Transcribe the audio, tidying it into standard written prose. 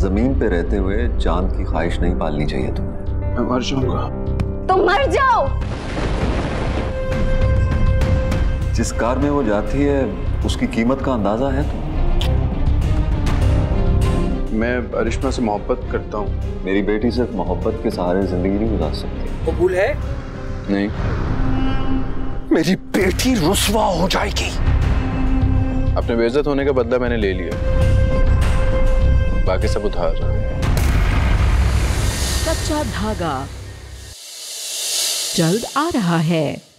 जमीन पे रहते हुए चांद की ख्वाहिश नहीं पालनी चाहिए तुम्हें। मैं मर जाऊंगा। तो मर जाओ। जिस कार में वो जाती है उसकी कीमत का अंदाजा है तुम्हें? मैं अरिश्मा से मोहब्बत करता हूँ। मेरी बेटी सिर्फ मोहब्बत के सहारे जिंदगी नहीं गुजार सकती। कबूल है? नहीं। मेरी बेटी रुस्वा हो जाएगी। अपने बेइज्जत होने का बदला मैंने ले लिया, बाकी सब उधार। कच्चा धागा जल्द आ रहा है।